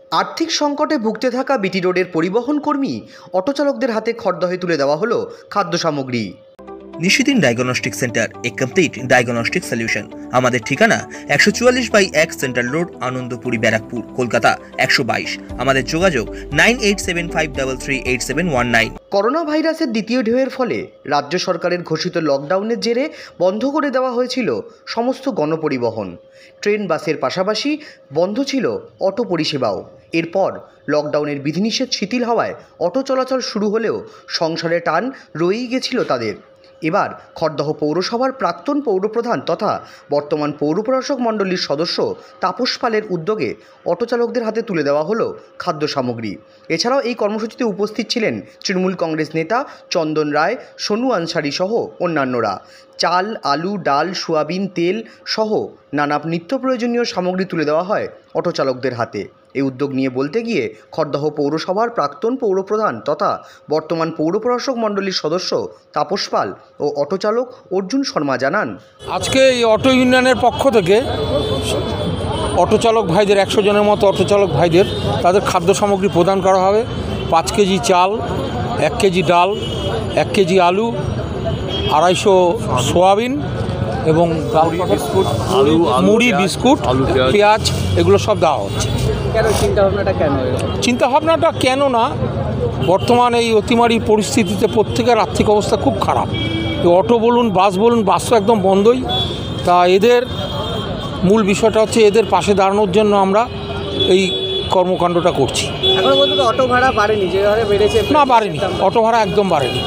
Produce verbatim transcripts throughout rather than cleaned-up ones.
আর্থিক সংকটে ভুগতে থাকা বিটি রোডের পরিবহন কর্মী অটো চালকদের হাতে খড়দহে তুলে দেওয়া হলো খাদ্য সামগ্রী। Nishidin diagnostic centre, a complete diagnostic solution. আমাদের ঠিকানা একশো চুয়াল্লিশ বাই এক সেন্ট্রাল রোড, আনন্দপুরি, ব্যারাকপুর, কলকাতা একশো বাইশ। আমাদের যোগাযোগ nine eight seven five three three eight seven one nine. Corona ভাইরাসের দ্বিতীয় ঢেউয়ের ফলে রাজ্য সরকারের ঘোষিত লকডাউনের জেরে বন্ধ করে দেওয়া হয়েছিল সমস্ত গণপরিবহন। ট্রেন, বাসের পাশাপাশি বন্ধ ছিল অটো পরিষেবাও। এরপর লকডাউনের বিধিনিষেধ শিথিল হওয়ায় অটো চলাচল শুরু হলেও সংসারে টান রয়েই গেছিল তাদের। এবার খড়দহ পৌরসভার প্রাক্তন পৌরপ্রধান তথা বর্তমান পৌর প্রশাসক মণ্ডলীর সদস্য তাপস পালের উদ্যোগে অটো চালকদের হাতে তুলে দেওয়া হলো খাদ্য সামগ্রী। এছাড়াও এই কর্মসূচিতে উপস্থিত ছিলেন তৃণমূল কংগ্রেস নেতা চন্দন রায়, সোনু আনসারি সহ অন্যান্যরা। চাল, আলু, ডাল, সোয়াবিন, তেল সহ নানা নিত্য প্রয়োজনীয় সামগ্রী তুলে দেওয়া হয় অটো চালকদের হাতে। এই উদ্যোগ নিয়ে বলতে গিয়ে খড়দহ পৌরসভার প্রাক্তন পৌরপ্রধান তথা বর্তমান পৌর প্রশাসক মণ্ডলীর সদস্য তাপস পাল ও অটো চালক অর্জুন শর্মা জানান, আজকে এই অটো ইউনিয়নের পক্ষ থেকে অটো চালক ভাইদের একশো জনের মতো অটো চালক ভাইদের তাদের খাদ্য সামগ্রী প্রদান করা হবে। পাঁচ কেজি চাল, এক কেজি ডাল, এক কেজি আলু, আড়াইশো সোয়াবিন এবং বিস্কুট, মুড়ি, বিস্কুট, পেঁয়াজ, এগুলো সব দেওয়া হচ্ছে। চিন্তাভাবনাটা কেন চিন্তাভাবনাটা কেন না বর্তমান এই অতিমারী পরিস্থিতিতে প্রত্যেকের আর্থিক অবস্থা খুব খারাপ। অটো বলুন, বাস বলুন, বাস তো একদম বন্ধই। তা এদের মূল বিষয়টা হচ্ছে এদের পাশে দাঁড়ানোর জন্য আমরা এই কর্মকাণ্ডটা করছি। এখন পর্যন্ত অটো ভাড়া বাড়েনি, যে হারে বেড়েছে না, বাড়েনি, অটো ভাড়া একদম বাড়েনি।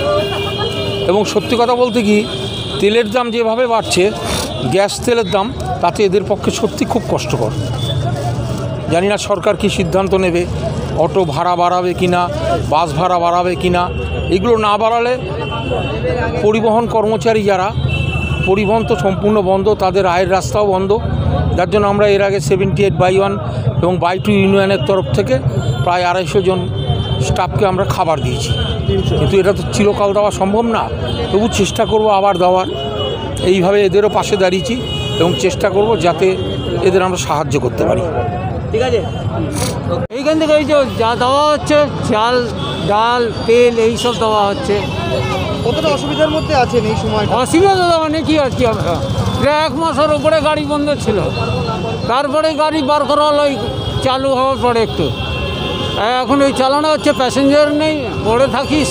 এবং সত্যি কথা বলতে কি, তেলের দাম যেভাবে বাড়ছে, গ্যাস তেলের দাম, তাতে এদের পক্ষে সত্যি খুব কষ্টকর। জানি না সরকার কি সিদ্ধান্ত নেবে, অটো ভাড়া বাড়াবে কি না, বাস ভাড়া বাড়াবে কি না। এগুলো না বাড়ালে পরিবহন কর্মচারী যারা, পরিবহন তো সম্পূর্ণ বন্ধ, তাদের আয়ের রাস্তাও বন্ধ। যার জন্য আমরা এর আগে সেভেন্টি এইট বাই ওয়ান এবং বাই টু ইউনিয়নের তরফ থেকে প্রায় আড়াইশো জন স্টাফকে আমরা খাবার দিয়েছি। কিন্তু এটা তো চিরকাল দেওয়া সম্ভব না, তবু চেষ্টা করব আবার দেওয়ার। এইভাবে এদেরও পাশে দাঁড়িয়েছি এবং চেষ্টা করব যাতে এদের আমরা সাহায্য করতে পারি। ঠিক আছে, এইখান থেকে এই যে যা দেওয়া হচ্ছে, চাল, ডাল, তেল, এইসব দেওয়া হচ্ছে। কতটা অসুবিধার মধ্যে আছেন এই সময়? অসুবিধা মানে কি আছি আমরা, প্রায় এক মাসের উপরে গাড়ি বন্ধ ছিল, তারপরে গাড়ি বার করা হলো চালু হওয়ার পরে একটু। এখন ওই চালানো হচ্ছে, প্যাসেঞ্জার নেই, পড়ে থাকিস।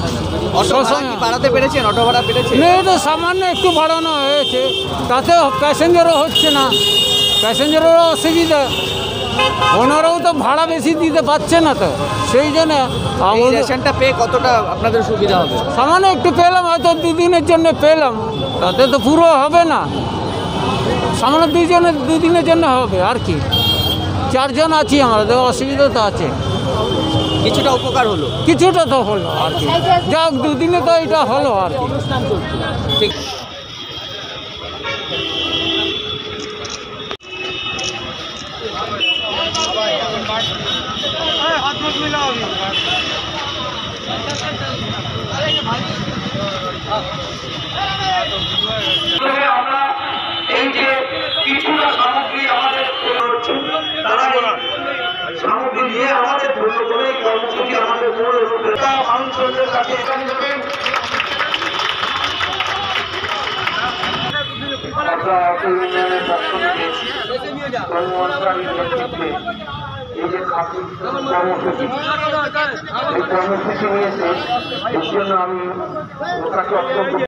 বাড়াতে পেরেছেন? অটো ভাড়া পেরেছেন? না, এটা সামান্য একটু বাড়ানো হয়েছে, তাতে প্যাসেঞ্জারও হচ্ছে না, প্যাসেঞ্জারেরও অসুবিধা। ওনারাও তো ভাড়া বেশি দিতে পারছে না, তো সেই জন্য রেশনটা পেয়ে কতটা আপনাদের সুবিধা হবে? সামান্য একটু পেলাম, হয়তো দুদিনের জন্য পেলাম, তাতে তো পুরো হবে না, সামান্য দুইজনের দুদিনের জন্য হবে আর কি। চারজন আছি আমরা, তো অসুবিধা তো আছে। কিছুটা উপকার হলো, কিছুটা তো হলো আর কি, যাক দুদিনে তো এটা হলো আর কি। ঠিক। আমরা এই যে কিছুটা সামগ্রী আমাদের তারা সামগ্রী নিয়ে আমাদের ধন্য করে কর্মসূচি আমাদের মানুষের কাছে এখানে দেবেন। এই যে কর্মসূচি এই কর্মসূচি নিয়েছে, এর জন্য আমি ওটাকে অত্যন্ত